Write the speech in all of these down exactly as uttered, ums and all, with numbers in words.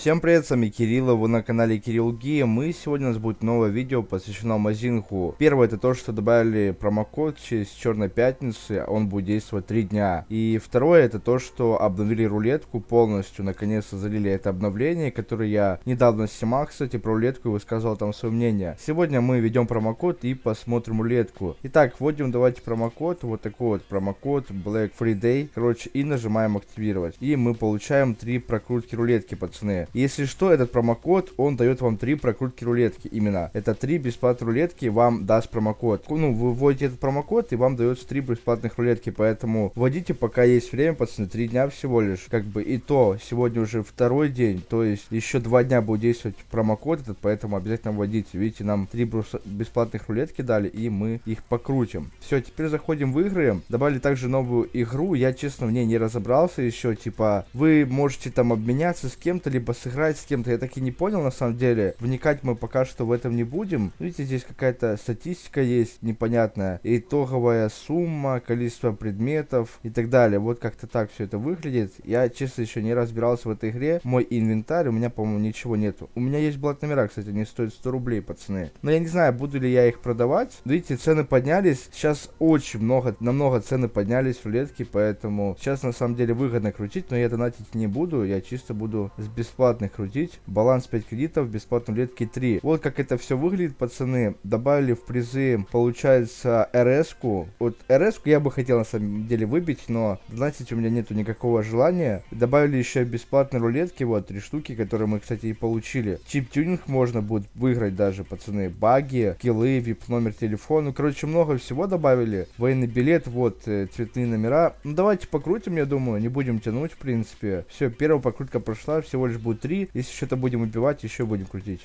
Всем привет, с вами Кирилл, вы на канале Кирилл Гейм, и сегодня у нас будет новое видео, посвящено Мазинку. Первое, это то, что добавили промокод через Черной Пятницы, он будет действовать три дня. И второе, это то, что обновили рулетку полностью, наконец-то залили это обновление, которое я недавно снимал, кстати, про рулетку и высказывал там свое мнение. Сегодня мы введем промокод и посмотрим рулетку. Итак, вводим давайте промокод, вот такой вот промокод Black Friday, короче, и нажимаем активировать. И мы получаем три прокрутки рулетки, пацаны. Если что, этот промокод, он дает вам три прокрутки рулетки именно. Это три бесплатные рулетки вам даст промокод. Ну, вы вводите этот промокод, и вам дается три бесплатных рулетки, поэтому вводите, пока есть время, пацаны, три дня всего лишь. Как бы и то, сегодня уже второй день, то есть еще два дня будет действовать промокод этот, поэтому обязательно вводите. Видите, нам три бесплатных рулетки дали, и мы их покрутим. Все, теперь заходим в игры. Добавили также новую игру, я, честно, в ней не разобрался еще, типа, вы можете там обменяться с кем-то, либо сыграть с кем-то, я так и не понял на самом деле. Вникать мы пока что в этом не будем. Видите, здесь какая-то статистика есть непонятная. Итоговая сумма, количество предметов и так далее. Вот как-то так все это выглядит. Я, честно, еще не разбирался в этой игре. Мой инвентарь, у меня, по-моему, ничего нету. У меня есть блат номера, кстати, они стоят сто рублей, пацаны. Но я не знаю, буду ли я их продавать. Видите, цены поднялись. Сейчас очень много, намного цены поднялись в рулетке, поэтому сейчас на самом деле выгодно крутить, но я донатить не буду. Я чисто буду с бесплатных крутить. Баланс пять кредитов, бесплатной рулетки три. Вот как это все выглядит, пацаны. Добавили в призы, получается, эр эс-ку. Вот эр эс-ку я бы хотел на самом деле выбить, но донатить у меня нету никакого желания. Добавили еще бесплатные рулетки, вот, три штуки, которые мы, кстати, и получили. Чип-тюнинг можно будет выиграть даже, пацаны. Баги, скиллы, вип номер телефона. Ну, короче, много всего добавили. Военный билет, вот, э, цветные номера. Ну, давайте покрутим, я думаю, не будем тянуть, в принципе. Все, первая покрутка прошла, всего лишь будет три. Если что-то будем убивать, еще будем крутить.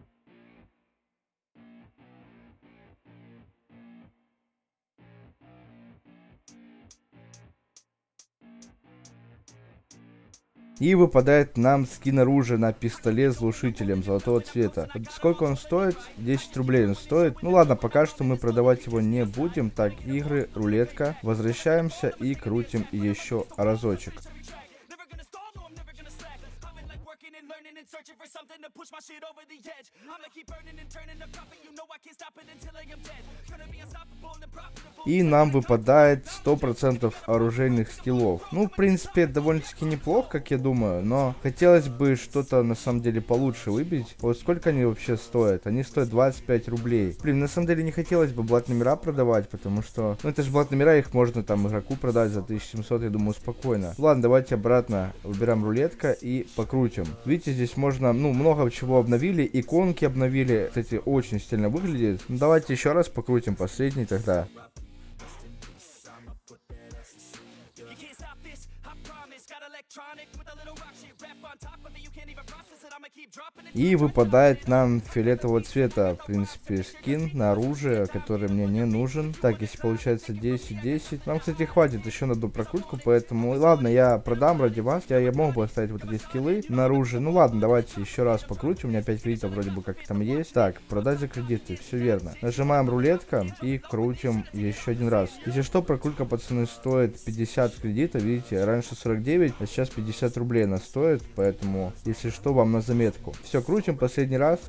И выпадает нам скин оружия на пистолет с глушителем золотого цвета. Сколько он стоит? десять рублей он стоит. Ну ладно, пока что мы продавать его не будем. Так, игры, рулетка. Возвращаемся и крутим еще разочек. И нам выпадает сто процентов оружейных скиллов. Ну, в принципе, довольно-таки неплохо, как я думаю. Но хотелось бы что-то, на самом деле, получше выбить. Вот сколько они вообще стоят? Они стоят двадцать пять рублей. Блин, на самом деле, не хотелось бы блат номера продавать, потому что... Ну, это же блат номера, их можно там игроку продать за тысячу семьсот, я думаю, спокойно. Ладно, давайте обратно выбираем рулетка и покрутим. Видите, здесь можно, ну, много чего обновили. Иконки обновили. Кстати, очень стильно выглядит. Ну, давайте еще раз покрутим последний тогда. И выпадает нам фиолетового цвета, в принципе, скин на оружие, который мне не нужен. Так, если получается десять десять. Нам, кстати, хватит еще на одну прокрутку, поэтому... Ладно, я продам ради вас. Я, я мог бы оставить вот эти скиллы на оружие. Ну ладно, давайте еще раз покрутим. У меня пять кредитов вроде бы как там есть. Так, продать за кредиты, все верно. Нажимаем рулетка и крутим еще один раз. Если что, прокрутка, пацаны, стоит пятьдесят кредитов. Видите, раньше сорок девять, а сейчас пятьдесят рублей она стоит. Поэтому, если что, вам на заметку. Все, крутим последний раз.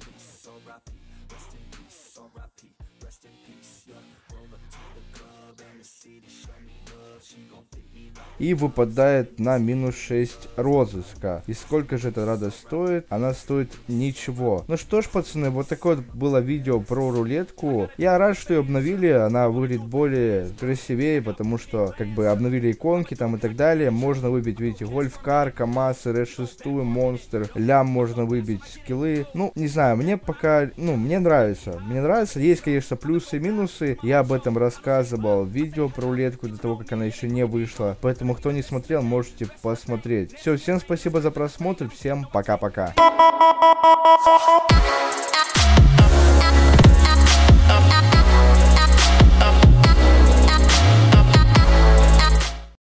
И выпадает на минус шесть розыска. И сколько же эта радость стоит? Она стоит ничего. Ну что ж, пацаны, вот такое вот было видео про рулетку. Я рад, что ее обновили. Она выглядит более красивее, потому что как бы обновили иконки там и так далее. Можно выбить, видите, гольф-кар, КамАЗ, эр эс шесть, монстр, лям можно выбить, скиллы. Ну, не знаю, мне пока, ну, мне нравится. Мне нравится. Есть, конечно, плюсы и минусы. Я об этом рассказывал в видео про рулетку до того, как она еще не вышла. Поэтому, кто не смотрел, можете посмотреть. Все, всем спасибо за просмотр. Всем пока-пока.